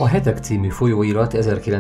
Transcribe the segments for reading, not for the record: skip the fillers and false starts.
A Hetek című folyóirat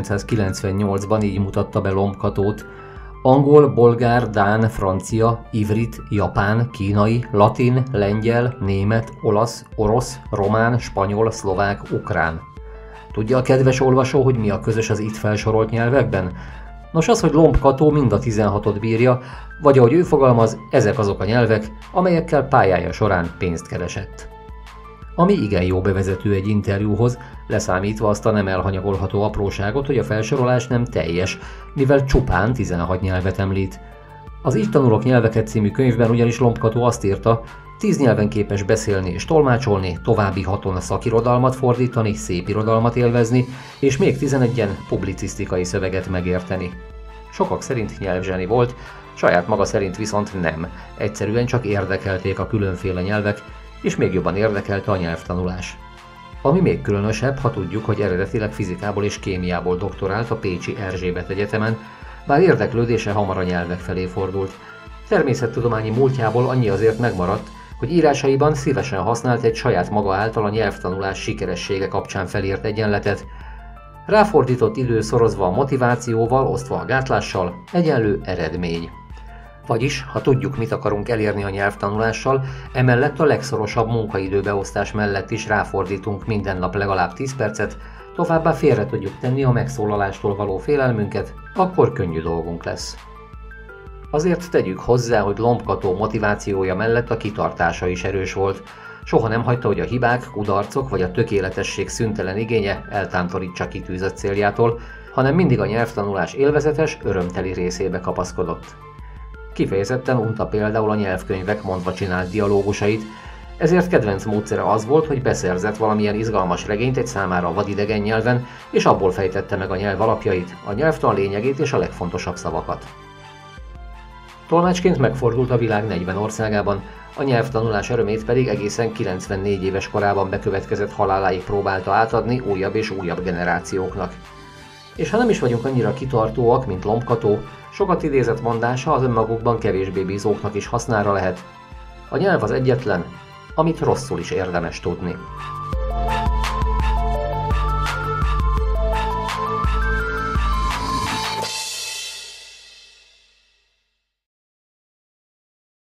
1998-ban így mutatta be Lombkatót: angol, bolgár, dán, francia, ivrit, japán, kínai, latin, lengyel, német, olasz, orosz, román, spanyol, szlovák, ukrán. Tudja a kedves olvasó, hogy mi a közös az itt felsorolt nyelvekben? Nos, az, hogy Lombkató mind a 16-ot bírja, vagy ahogy ő fogalmaz, ezek azok a nyelvek, amelyekkel pályája során pénzt keresett. Ami igen jó bevezető egy interjúhoz, leszámítva azt a nem elhanyagolható apróságot, hogy a felsorolás nem teljes, mivel csupán 16 nyelvet említ. Az Így tanulok nyelveket című könyvben ugyanis Lombkató azt írta, 10 nyelven képes beszélni és tolmácsolni, további 6-on szakirodalmat fordítani, szépirodalmat élvezni, és még 11-en publicisztikai szöveget megérteni. Sokak szerint nyelvzseni volt, saját maga szerint viszont nem, egyszerűen csak érdekelték a különféle nyelvek, és még jobban érdekelte a nyelvtanulás. Ami még különösebb, ha tudjuk, hogy eredetileg fizikából és kémiából doktorált a Pécsi Erzsébet Egyetemen, bár érdeklődése hamar a nyelvek felé fordult. Természettudományi múltjából annyi azért megmaradt, hogy írásaiban szívesen használt egy saját maga által a nyelvtanulás sikeressége kapcsán felírt egyenletet: ráfordított idő szorozva a motivációval, osztva a gátlással, egyenlő eredmény. Vagyis, ha tudjuk, mit akarunk elérni a nyelvtanulással, emellett a legszorosabb munkaidőbeosztás mellett is ráfordítunk minden nap legalább 10 percet, továbbá félre tudjuk tenni a megszólalástól való félelmünket, akkor könnyű dolgunk lesz. Azért tegyük hozzá, hogy Lombkató motivációja mellett a kitartása is erős volt. Soha nem hagyta, hogy a hibák, kudarcok vagy a tökéletesség szüntelen igénye eltántorítsa kitűzött céljától, hanem mindig a nyelvtanulás élvezetes, örömteli részébe kapaszkodott. Kifejezetten unta például a nyelvkönyvek mondva csinált dialógusait, ezért kedvenc módszere az volt, hogy beszerzett valamilyen izgalmas regényt egy számára vadidegen nyelven, és abból fejtette meg a nyelv alapjait, a nyelvtan lényegét és a legfontosabb szavakat. Tolmácsként megfordult a világ 40 országában, a nyelvtanulás örömét pedig egészen 94 éves korában bekövetkezett haláláig próbálta átadni újabb és újabb generációknak. És ha nem is vagyunk annyira kitartóak, mint Lombkató, sokat idézett mondása az önmagukban kevésbé bízóknak is hasznára lehet: a nyelv az egyetlen, amit rosszul is érdemes tudni.